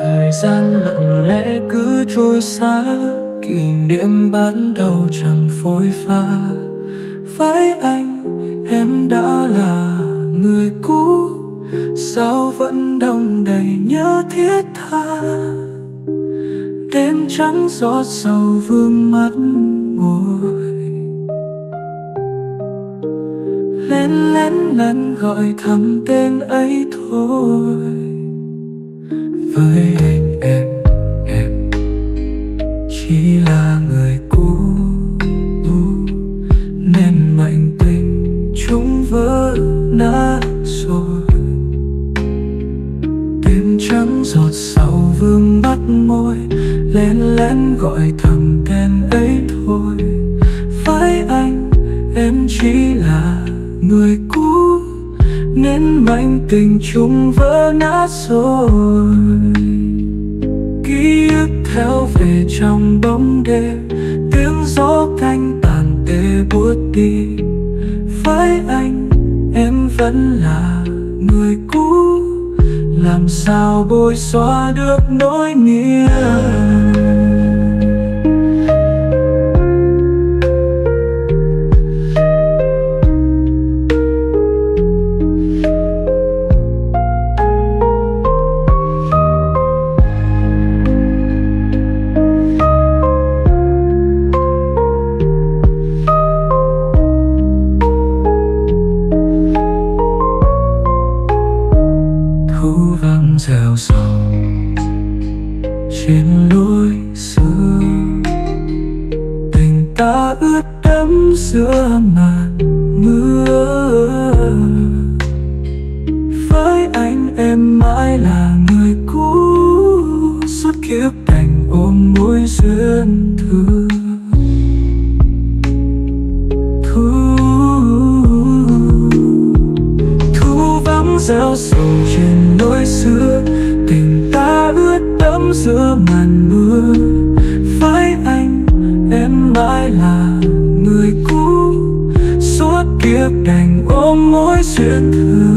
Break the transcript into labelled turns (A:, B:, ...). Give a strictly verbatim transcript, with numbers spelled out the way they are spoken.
A: Thời gian lặng lẽ cứ trôi xa, kỷ niệm ban đầu chẳng phôi pha. Với anh em đã là người cũ, sao vẫn đong đầy nhớ thiết tha. Đêm trắng gió sầu vương mắt môi, lén lén lén gọi thầm tên ấy thôi. Với anh em, em chỉ là người cũ, nên mệnh tình chúng vỡ nát rồi. Đêm trắng giọt sầu vương mắt môi, lén lén gọi thầm tên ấy thôi. Với anh em chỉ là người cũ, nên mệnh tình chúng vỡ nát rồi. Ký ức theo về trong bóng đêm, tiếng gió canh tàn tê buốt đi. Với anh em vẫn là người cũ, làm sao bôi xóa được nỗi niềm. Gieo sầu trên lối xưa, tình ta ướt đẫm giữa màn mưa. Với anh em mãi là người cũ, suốt kiếp đành ôm mối duyên thương. Thu thu vắng gieo sầu trên lối xưa, tình ta ướt đẫm giữa màn mưa. Với anh em mãi là người cũ, suốt kiếp đành ôm mối duyên thương.